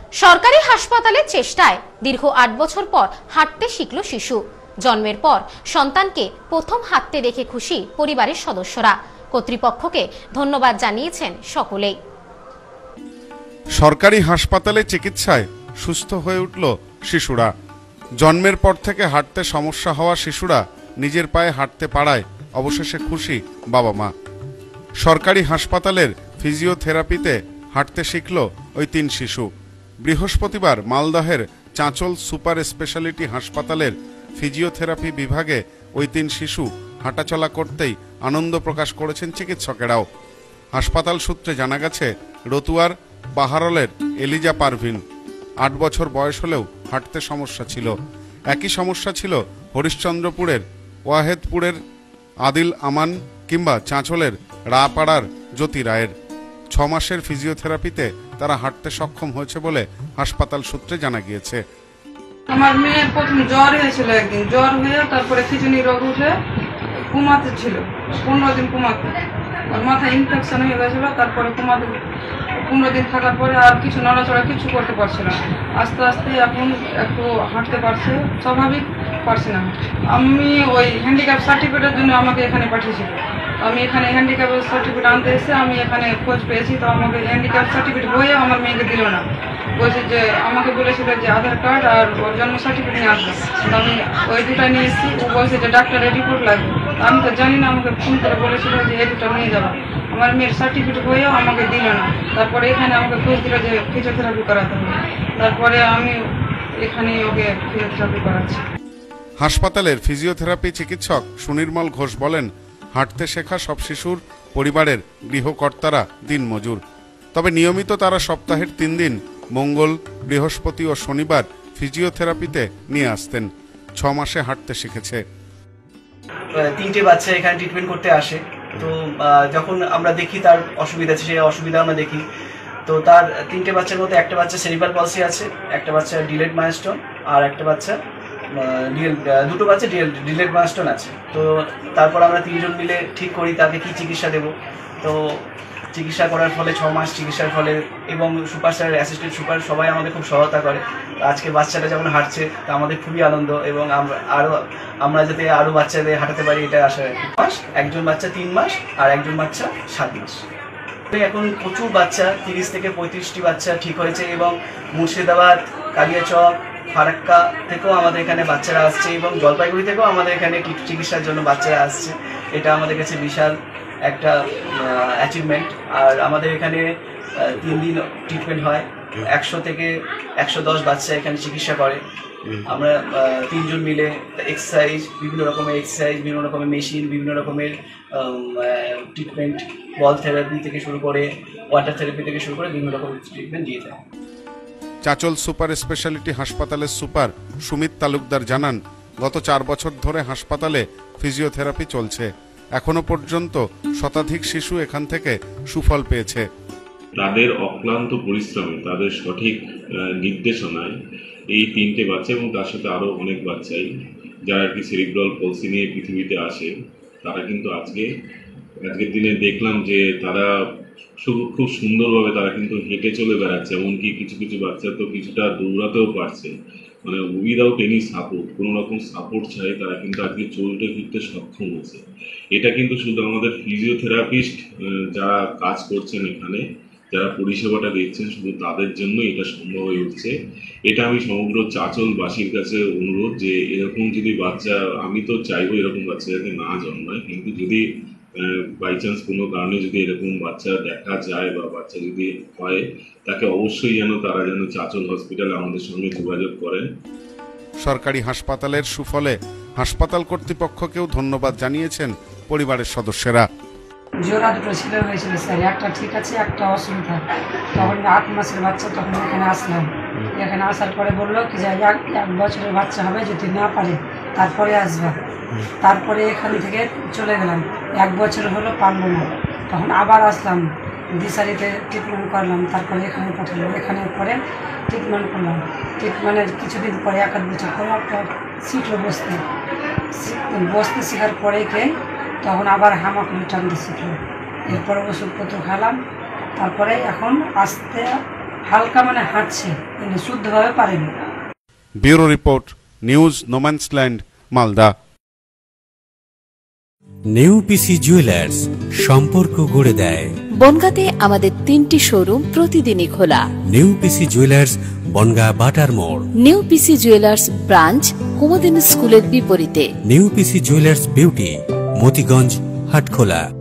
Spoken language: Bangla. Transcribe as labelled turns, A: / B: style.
A: সরকারি হাসপাতালের চেষ্টায় দীর্ঘ ৮ বছর পর হাঁটতে শিখল শিশু। জন্মের পর সন্তানকে প্রথম হাঁটতে দেখে খুশি পরিবারের সদস্যরা। কর্তৃপক্ষকে ধন্যবাদ জানিয়েছেন সকলেই।
B: সরকারি হাসপাতালে চিকিৎসায় সুস্থ হয়ে উঠল শিশুরা। জন্মের পর থেকে হাঁটতে সমস্যা হওয়া শিশুরা নিজের পায়ে হাঁটতে পারায় অবশেষে খুশি বাবা মা। সরকারি হাসপাতালের ফিজিওথেরাপিতে হাঁটতে শিখল ওই ৩ শিশু। বৃহস্পতিবার মালদহের চাঁচল সুপার স্পেশালিটি হাসপাতালের ফিজিওথেরাপি বিভাগে ওই ৩ শিশু হাঁটাচলা করতেই আনন্দ প্রকাশ করেছেন চিকিৎসকেরাও। হাসপাতাল সূত্রে জানা গেছে, রতুয়ার বাহারলের এলিজা পারভিন ৮ বছর বয়স হলেও হাঁটতে সমস্যা ছিল। একই সমস্যা ছিল হরিশ্চন্দ্রপুরের ওয়াহেদপুরের আদিল আমান কিংবা চাঁচলের রাপাড়ার জ্যোতি রায়ের। ৬ মাসের ফিজিওথেরাপিতে তারা হাঁটতে সক্ষম হয়েছে বলে হাসপাতাল সূত্রে জানা গিয়েছে।
C: আমার মেয়ের প্রথম জ্বর হয়েছিল, একদিন জ্বর হয়ে তারপরে খিচুনি রোগ উঠে কুমাতে ছিল, 15 দিন কুমাতে। আর মাথায় ইনফেকশন হয়ে গেছিল, তারপরে কুমাতে 15 দিন থাকার পরে আর কিছু নড়াচড়া কিছু করতে পারছে না। আস্তে আস্তে এখন একটু হাঁটতে পারছে, স্বাভাবিক পারছে না। আমি ওই হ্যান্ডিক্যাপ সার্টিফিকেটের জন্য আমাকে এখানে পাঠিয়েছিল। আমি এখানে হ্যান্ডিক্যাপের সার্টিফিকেট আনতে এসে আমি এখানে খোঁজ পেয়েছি, তো আমাকে হ্যান্ডিক্যাপ সার্টিফিকেট বইয়ে আমার মেয়েকে দিল না। বলছে যে আমাকে বলেছিল যে আধার কার্ড আর ওর জন্ম সার্টিফিকেট নিয়ে আসবে। তো আমি ওই দুটা নিয়ে এসেছি। ও বলছে যে ডাক্তারের রিপোর্ট লাগবে। আমি তো জানি না, আমাকে ফোন করে বলেছিল যে এই দুটো নিয়ে যাবো। আমার মেয়ের সার্টিফিকেট বইয়েও আমাকে দিল না। তারপরে এখানে আমাকে খোঁজ দিল যে ফিজিওথেরাপি করাতে হবে। তারপরে আমি এখানে ওকে ফিজিওথেরাপি করাচ্ছি।
B: হাসপাতালের ফিজিওথেরাপি চিকিৎসক সুনির্মল ঘোষ বলেন, হাঁটতে শেখা সব শিশুর পরিবারের গৃহকর্তারা দিনমজুর। তবে নিয়মিত তারা সপ্তাহের 3 দিন মঙ্গল, বৃহস্পতি ও শনিবার ফিজিওথেরাপিতে নিয়ে আসতেন। 6 মাসে হাঁটতে শিখেছে।
D: 3টে বাচ্চা এখানে ট্রিটমেন্ট করতে আসে। তো যখন আমরা দেখি তার অসুবিধা আছে, সেই অসুবিধা আমরা দেখি। তো তার 3টে বাচ্চার মধ্যে একটা বাচ্চা সেরিব্রাল পলসি আছে, একটা বাচ্চা ডিলেড মাইলস্টোন, আর একটা বাচ্চা দুটো বাচ্চা ডিলেড মাইলস্টোন আছে। তো তারপর আমরা 3 জন মিলে ঠিক করি তাকে কি চিকিৎসা দেব। তো চিকিৎসা করার ফলে 6 মাস চিকিৎসার ফলে এবং সুপার স্যার, অ্যাসিস্ট্যান্ট সুপার সবাই আমাদের খুব সহায়তা করে। আজকে বাচ্চাটা যখন হাঁটছে তা আমাদের খুবই আনন্দ, এবং আমরা যাতে আরও বাচ্চাদের হাঁটাতে পারি এটা আশা রাখি। একজন বাচ্চা 3 মাস আর একজন বাচ্চা 7 মাস। এখন প্রচুর বাচ্চা, 30 থেকে 35টি বাচ্চা ঠিক হয়েছে, এবং মুর্শিদাবাদ, কালিয়াচক, ফারাক্কা থেকেও আমাদের এখানে বাচ্চারা আসছে, এবং জলপাইগুড়ি থেকেও আমাদের এখানে চিকিৎসার জন্য বাচ্চারা আসছে। এটা আমাদের কাছে বিশাল একটা অ্যাচিভমেন্ট। আর আমাদের এখানে 3 দিন ট্রিটমেন্ট হয়, 100 থেকে 110 বাচ্চা এখানে চিকিৎসা করে। আমরা 3 জন মিলে এক্সারসাইজ, বিভিন্ন রকমের এক্সারসাইজ, বিভিন্ন রকমের মেশিন, বিভিন্ন রকমের ট্রিটমেন্ট, বল থেরাপি থেকে শুরু করে ওয়াটার থেরাপি থেকে শুরু করে বিভিন্ন রকমের ট্রিটমেন্ট দিয়ে থাকে।
B: চাঁচল সুপার স্পেশালিটি হাসপাতালের সুপার সুমিত তালুকদার জানান, গত 4 বছর ধরে হাসপাতালে ফিজিওথেরাপি চলছে। এখনো পর্যন্ত শতাধিক শিশু এখান থেকে সুফল পেয়েছে।
E: তাদের অক্লান্ত পরিশ্রমে, তাদের সঠিক নির্দেশনায় এই 3টে বাচ্চা এবং তার সাথে আরো অনেক বাচ্চাই যারা আর কি সেরিব্রাল পলসি নিয়ে পৃথিবীতে আসে, তারা কিন্তু আজকের দিনে দেখলাম যে তারা খুব সুন্দরভাবে তারা কিন্তু হেঁটে চলে বেড়াচ্ছে। এমনকি কিছু কিছু বাচ্চা তো কিছুটা দৌড়াতেও পারছে, মানে উইদাউট এনি সাপোর্ট, কোনো রকম সাপোর্ট ছাড়াই তারা কিন্তু আজকে চলতে ফিরতে সক্ষম হয়েছে। এটা কিন্তু শুধু আমাদের ফিজিওথেরাপিস্ট যারা কাজ করছেন এখানে, যারা পরিষেবাটা দিচ্ছেন, শুধু তাদের জন্য এটা সম্ভব হয়ে উঠছে। এটা আমি সমগ্র চাঁচলবাসীর কাছে অনুরোধ যে এরকম যদি বাচ্চা, আমি তো চাইবো এরকম বাচ্চা যাতে না জন্মায়, কিন্তু যদি বাই চান্স কোনো কারণে যদি এরকম বাচ্চা দেখা যায় বা বাচ্চা যদি হয়, তাকে অবশ্যই তারা যেন চাঁচল হসপিটালে আমাদের সঙ্গে যোগাযোগ করেন।
B: সরকারি হাসপাতালের সুফলে হাসপাতাল কর্তৃপক্ষকেও ধন্যবাদ জানিয়েছেন পরিবারের সদস্যরা।
F: জোড়া দুটো ছিল হয়েছিল স্যার, একটা ঠিক আছে, একটা অসুবিধা। তখন 8 মাসের বাচ্চা, তখন এখানে আসলাম। এখানে আসার পরে বললো কি যে 1 বছরের বাচ্চা হবে, যদি না পারে তারপরে আসবা। তারপরে এখান থেকে চলে গেলাম, 1 বছর হলো পারলো না, তখন আবার আসলাম, দিশারিতে ট্রিটমেন্ট করলাম। তারপরে এখানে পাঠালো, এখানে পরে ট্রিটমেন্ট করলাম। ট্রিটমেন্টের কিছুদিন পরে 1 বছর পরে একটা শিখলো বসতে শেখার পরে তখন আবার হামাগুড়ি টানতে শিখলো। এরপরে ওষুধপত্র খেলাম, তারপরে এখন আস্তে হালকা মানে হাঁটছে, কিন্তু শুদ্ধভাবে পারেনি।
B: Bureau report, news no man's land, Malda.
G: নেউপিসি জুয়েলার্স, সম্পর্ক গড়ে দেয়।
H: বনগাঁতে আমাদের 3টি শোরুম প্রতিদিনই খোলা।
G: নেউপিসি জুয়েলার্স, বনগাঁ বাটার মোড়।
H: নেউপিসি জুয়েলার্স ব্রাঞ্চ কুমদিন স্কুলের বিপরীতে।
G: নেউপিসি জুয়েলার্স বিউটি, মতিগঞ্জ, হাটখোলা।